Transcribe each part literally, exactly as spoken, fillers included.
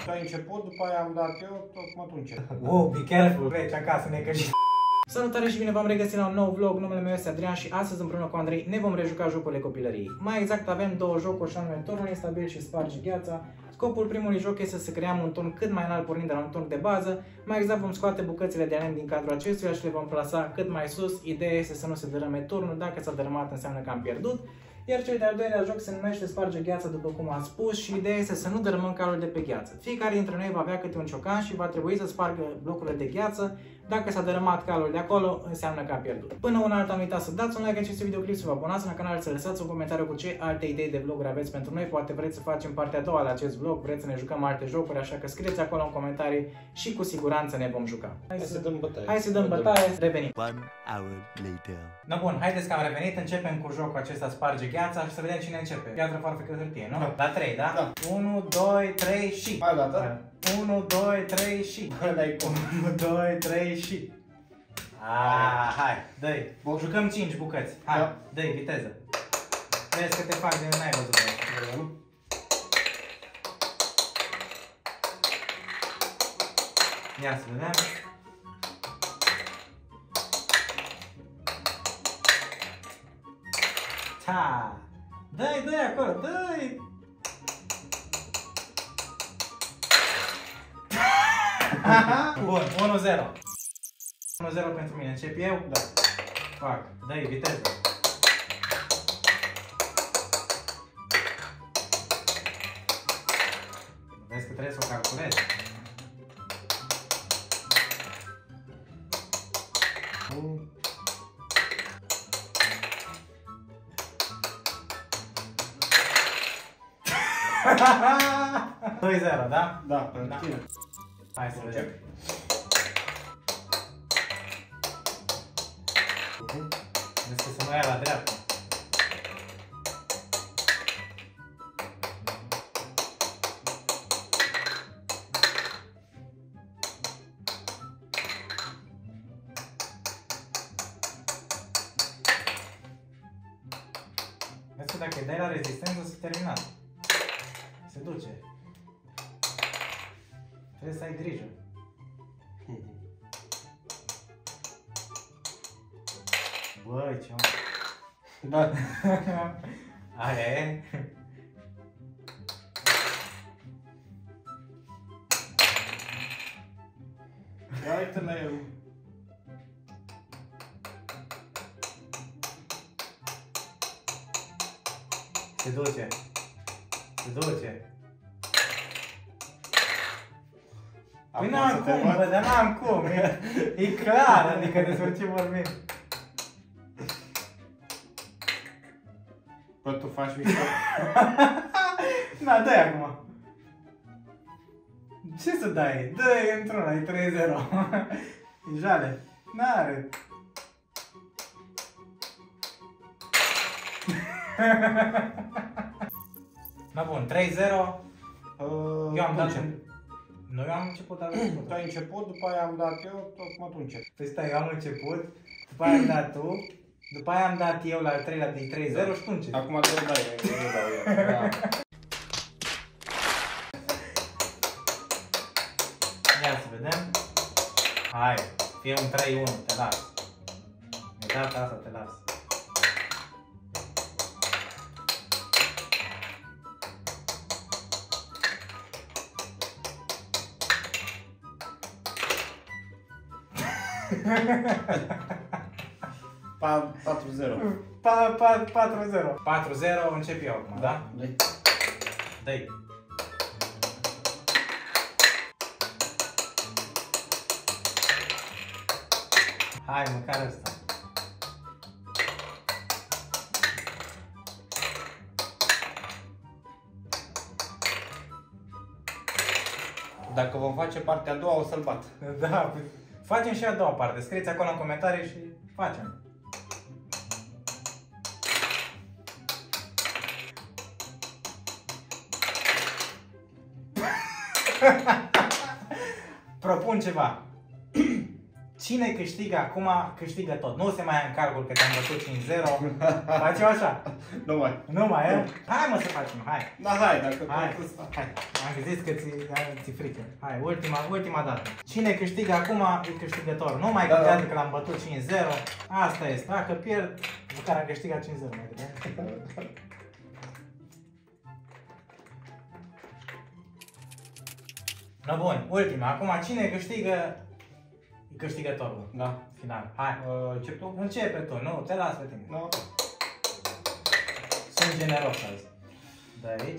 Tu ai început, după aia am dat eu, tocmai tu începi. Wow, be careful, pleci acasă necăjit. Salutare și bine v-am regăsit la un nou vlog, numele meu este Adrian și astăzi împreună cu Andrei ne vom rejuca jocurile copilăriei. Mai exact avem două jocuri și anume Turnul instabil și Sparge gheața. Scopul primului joc este să creăm un turn cât mai înalt pornind de la un turn de bază. Mai exact vom scoate bucățile de lemn din cadrul acestuia și le vom plasa cât mai sus. Ideea este să nu se dărâme turnul, dacă s-a dărâmat înseamnă că am pierdut. Iar cel de-al doilea joc se numește Sparge gheața, după cum am spus, și ideea este să nu dărâmăm calul de pe gheață. Fiecare dintre noi va avea câte un ciocan și va trebui să spargă blocurile de gheață. Dacă s-a dărâmat calul de acolo, înseamnă că a pierdut. Până una alta, nu uitați să dați un like acestui videoclip, să vă abonați la canal, să lăsați un comentariu cu ce alte idei de vloguri aveți pentru noi. Poate vreți să facem partea a doua la acest vlog, vreți să ne jucăm alte jocuri, așa că scrieți acolo în comentarii și cu siguranță ne vom juca. Hai, Hai să dăm bătaie. Hai să dăm bătaie, revenim. One hour later. No, bun, haideți că am revenit, începem cu jocul acesta Sparge gheața și să vedem cine începe. Piatră, farfecă, hârtie, nu? La trei, da? Da. unu, doi, trei și... Hai, gata? unu, doi, trei și... Dai cum. unu, doi, trei și... Ah, hai, dă-i. Jucăm cinci bucăți. Hai, da. dă-i, viteză. Vezi că te fac de n-ai văzut asta. Ia să vedem. Ta! Dă-i, dă-i acolo, dă-i! Bun, unu zero. unu zero pentru mine. Încep eu? Da. Fac. Dă-i, viteză. Vezi că trebuie să o calculezi. doi zero, da? Da, pentru tine. Hai să vedem. Vezi că se mai ia la dreapta. Vezi că dacă îi dai la rezistență, s-a terminat. Se duce. Trebuie să ai grijă. Băi, ce-am... Da. Aia e? Ia uite la el. Se duce. Se duce. Păi n-am cum, bă, dar n-am cum. E, e clar, adică despre ce vorbim. Bă, tu faci mișto. Na, dă-i acum. Ce să dai? Dă-i într-una, e trei zero. E jale. N-are. Na bun, trei zero. Uh, Eu am dat... încep. Nu, eu am început, dar... Tu ai început, după aia am dat eu, tocmai tu începi. Păi stai, eu am început, după aia am dat tu, după aia am dat eu la al treilea de trei zero și tu începi. Acum tu dai, eu dau eu. Da. Ia să vedem. Hai, fie un trei unu, te las. De data asta te las. patru zero. patru zero. patru zero, încep eu acum, da? Dai. Dă-i. Hai, măcar ăsta. Dacă vom face partea a doua, o să-l bat. Da, facem și a doua parte. Scrieți acolo în comentarii și facem. Propun ceva. Cine câștigă acum, câștigă tot. Nu se mai ia în calcul că te-am bătut cinci zero. Facem așa? Nu mai. Nu mai e? Hai mă să facem, hai. Da, hai, dacă Hai, tu spus. hai. Am zis că ți, ți frică. Hai, ultima, ultima dată. Cine câștigă acum e câștigător. Nu mai contează da, că l-am bătut cinci zero. Asta este. Dacă pierd, măcar am câștigat cinci zero. Mai bine. No, bun, ultima. Acum cine câștigă e câștigătorul. Da. Final. Hai. Uh, încep tu? Începe tu. Nu, te las pe tine. Nu. Sunt generos azi. De aici.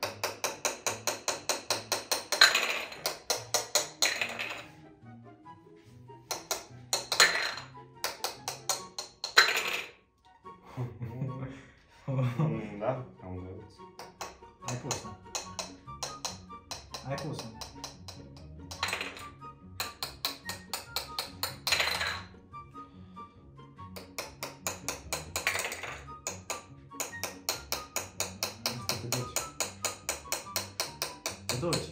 Da, am găsit. Ai pus-o. Ai pus-o. Te duci. Te duci.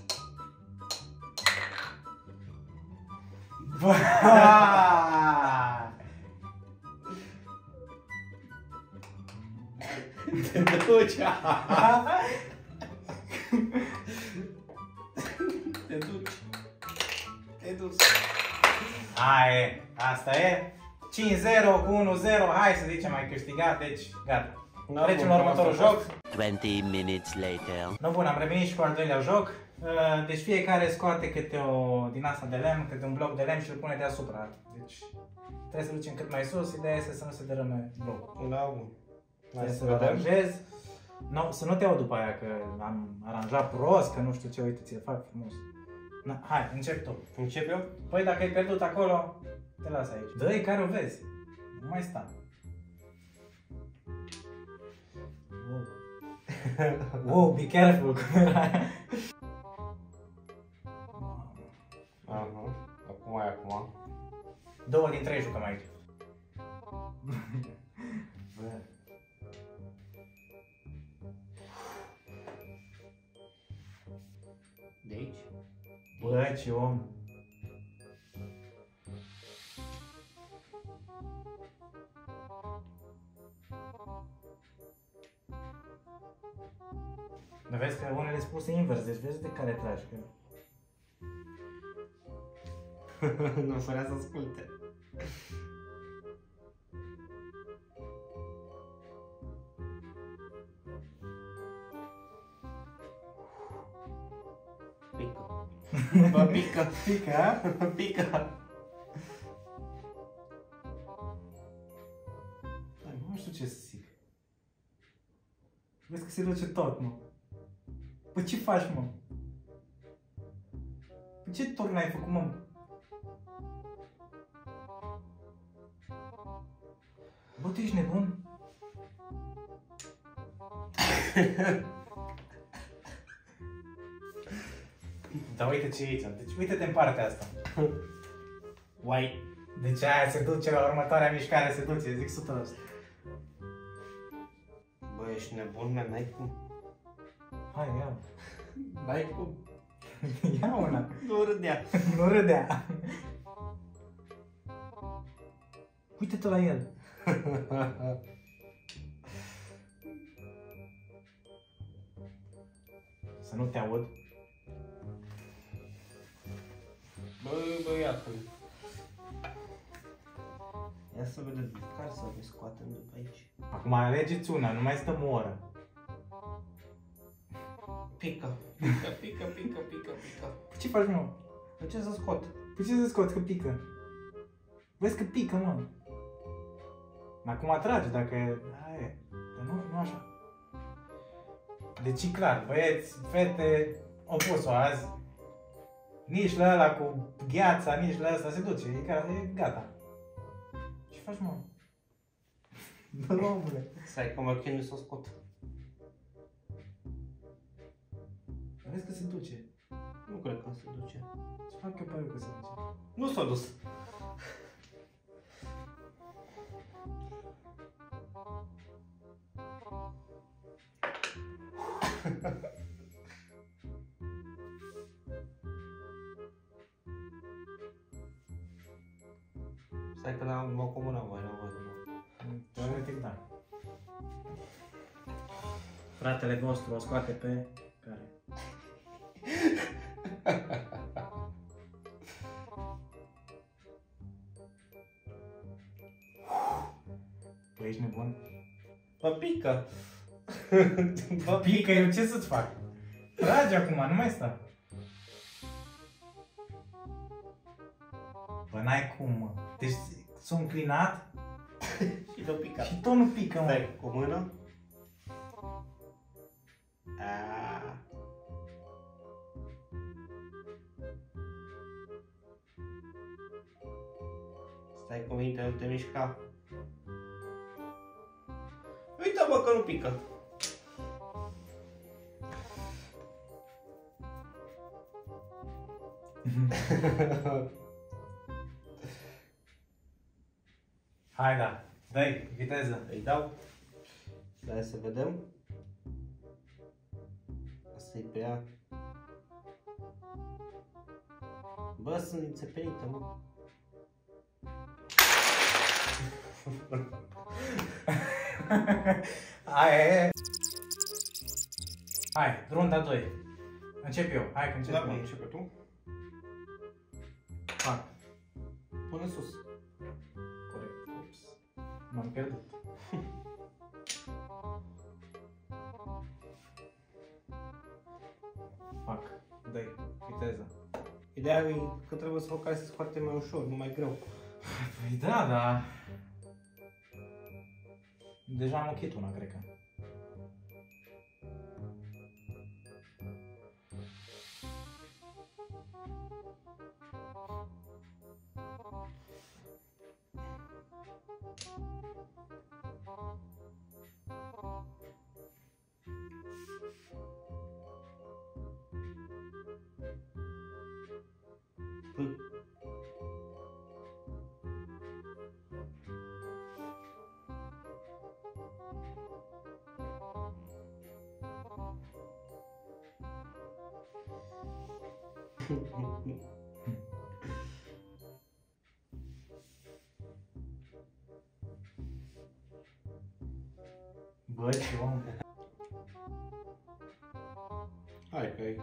Te duci. Te duci. Te duci. Hai, asta e. cinci zero cu unu zero, hai să zicem ai câștigat, deci gata. Trecem la următorul joc. twenty minutes later. No, bun, am revenit și cu al doilea joc. Deci fiecare scoate câte o din asta de lemn, câte un bloc de lemn și îl pune deasupra. Deci trebuie să ducem cât mai sus, ideea este să nu se dărâme blocul. Da, bun. Trebuie să-l aranjez. No, să nu te iau după aia că am aranjat prost, că nu știu ce, uite, ți-l fac frumos. Na, hai, încep tu. Încep eu? Păi dacă ai pierdut acolo, te las aici. Dă-i care o vezi. Nu mai sta. Wow, wow, be careful. Aha. Acum e acum. Două din trei jucăm aici. De aici? Bă, ce om. Dar vezi că unele sunt puse invers, deci vezi de care tragi. Că... Nu vrea să asculte. Pică. Bă, pică. Pică, Pică. nu știu ce să zic. Vezi că se duce tot, mă. Păi ce faci, mă? Păi ce turn ai făcut, mă? Bă, tu ești nebun? Dar uite ce e aici, deci uite-te în partea asta. Uai, deci aia se duce la următoarea mișcare, se duce, zic o sută la sută. Bă, ești nebun, man, n-ai cum. Hai, ia. N-ai cum. Ia una. Nu râdea. Nu râdea. Uite-te la el. Să nu te aud. Bă, băiatul. Ia să vedem care să ne scoatem după aici. Acum alegeți una, nu mai stăm o oră. Pică. Pică, pică, pică, pică, pică. Ce faci, mă? De ce să scot? Păi ce să scoți, că pică? Vezi că pică, mă. Acum atrage, dacă... Aia e. Dar nu, nu așa. Deci e clar, băieți, fete, au pus-o azi. Nici la ăla cu gheața, nici la ăsta se duce, e, care, e gata. Ce faci, mă? Bă, omule. Stai că mă chinui să o scot. Vezi că se duce. Nu cred că se duce. Ce fac eu pe că se duce? Nu s-a dus. Stai că n-am mă comunam mai, n-am văzut. Teoretic, da. Fratele vostru o scoate pe care? Păi ești nebun? Mă pică! Mă pică, eu ce să-ți fac? Trage acum, nu mai sta. Bă, n-ai cum, mă. Deci s-a înclinat Și te-o picat. și tot nu pică, mă. Stai, cu mână. Aaaa. Stai cu minte, nu te mișca. Uite bă că nu pică. Hai, da. Dă-i, viteză. Îi dau. Stai să vedem. Asta e prea... Bă, sunt înțepenită, mă. Hai, hai, runda doi. Încep eu, hai că încep Da, eu. începe tu. Fac. Pune sus. Corect. Ups. M-am pierdut. Fac. Dă-i, viteză. Ideea e că trebuie să focalizezi foarte mai ușor, nu mai greu. Păi da, da. Deja am ochit una, cred că. P. Bă, ce om. Hai că e.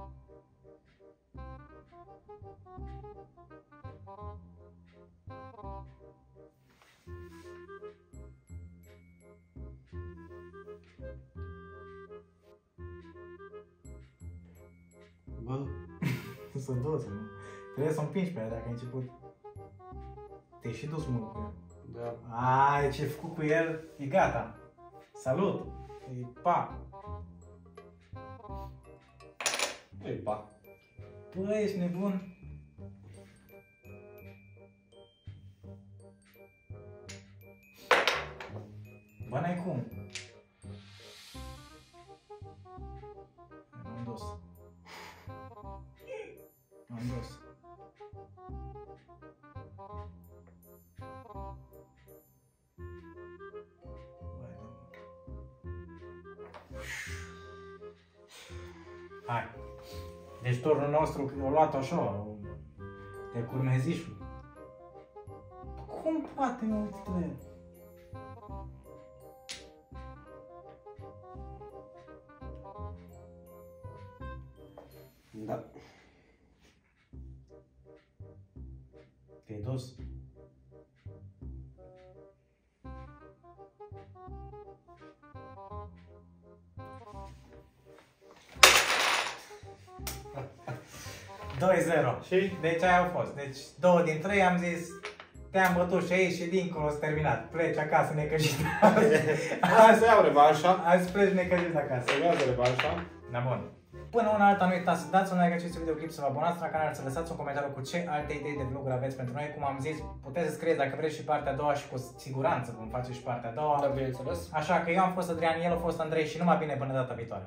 Bă, S-a dus, nu? Trebuie să o împingi pe ea dacă ai început. Te-ai și dus mult cu el. da. Ai, ce ai făcut cu el, e gata. Salut! E pa! Nu-i pa. Bă, ești nebun? Bă, n-ai cum. M-am dus. M-am dus. Hai. Deci turnul nostru a luat așa, de curmezișul. Cum poate mă uite la el? Da. Te-ai dus? doi zero. Și? Deci aia au fost. Deci două din trei am zis te-am bătut și aici și dincolo s-a terminat. Pleci acasă necăjit. Hai să iau revanșa. Azi pleci necăjit acasă. Să iau revanșa. Da, bun. Până una alta nu uitați să dați un like acestui videoclip, să vă abonați la canal, să lăsați un comentariu cu ce alte idei de vloguri aveți pentru noi. Cum am zis, puteți să scrieți dacă vreți și partea a doua și cu siguranță vom face și partea a doua. Da, bineînțeles. Așa că eu am fost Adrian, el a fost Andrei și numai bine până data viitoare.